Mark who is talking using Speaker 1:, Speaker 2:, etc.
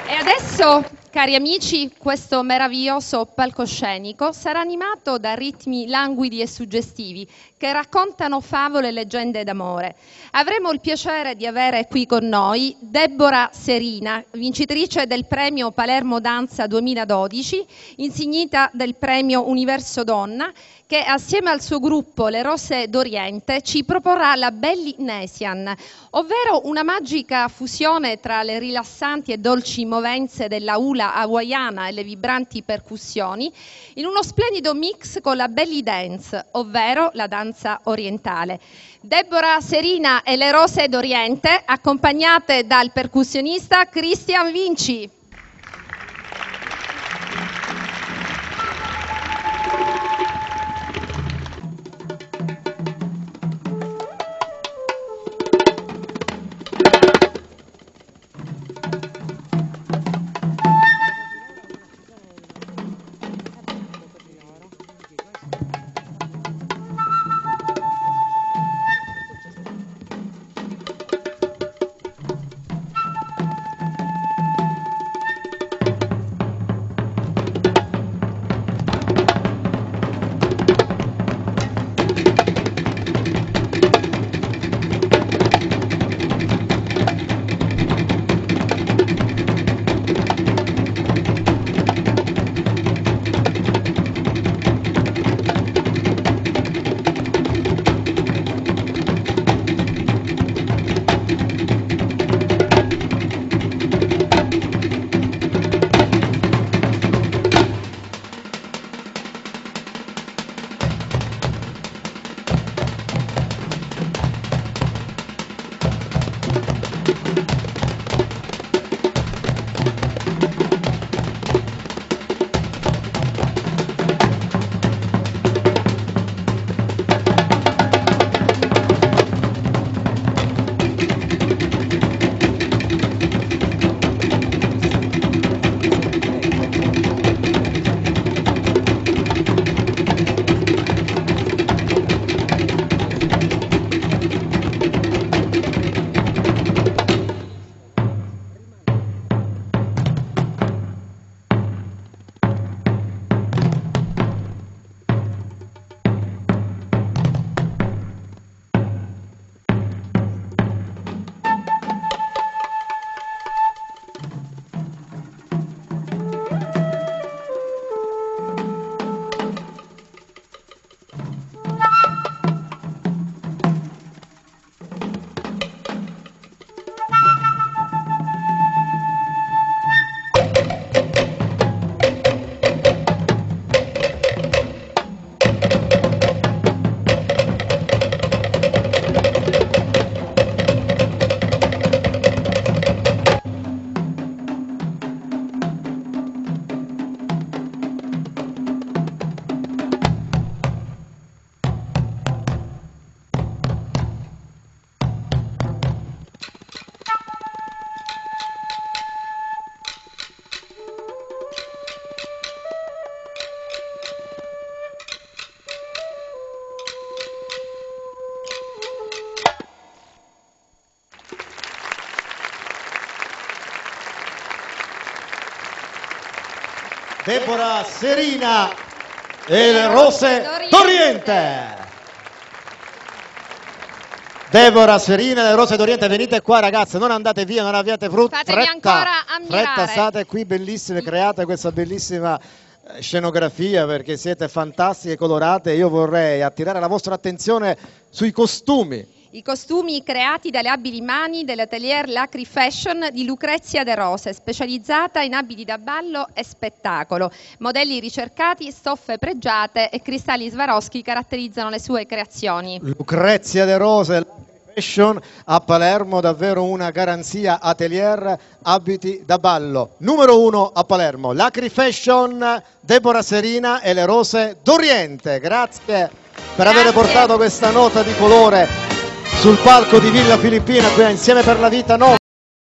Speaker 1: E adesso, cari amici, questo meraviglioso palcoscenico sarà animato da ritmi languidi e suggestivi che raccontano favole e leggende d'amore. Avremo il piacere di avere qui con noi Deborah Serina, vincitrice del premio Palermo Danza 2012, insignita del premio Universo Donna, che assieme al suo gruppo Le Rose d'Oriente ci proporrà la Belly Nesian, ovvero una magica fusione tra le rilassanti e dolci movenze della hula hawaiana e le vibranti percussioni, in uno splendido mix con la belly dance, ovvero la danza orientale. Deborah Serina e Le Rose d'Oriente, accompagnate dal percussionista Christian Vinci.
Speaker 2: Deborah Serina e Le Rose d'Oriente. Deborah Serina e Le Rose d'Oriente, venite qua ragazze, non andate via, non abbiate fretta,
Speaker 1: ancora ammirare.
Speaker 2: fretta, state qui bellissime, create questa bellissima scenografia perché siete fantastiche, colorate. Io vorrei attirare la vostra attenzione sui costumi.
Speaker 1: I costumi creati dalle abili mani dell'atelier Lacri Fashion di Lucrezia De Rose, specializzata in abiti da ballo e spettacolo. Modelli ricercati, stoffe pregiate e cristalli Swarovski caratterizzano le sue creazioni.
Speaker 2: Lucrezia De Rose, Lacri Fashion a Palermo, davvero una garanzia, atelier abiti da ballo. Numero 1 a Palermo, Lacri Fashion, Deborah Serina e Le Rose d'Oriente. Grazie per aver portato questa nota di colore sul palco di Villa Filippina qui a Insieme per la Vita 9.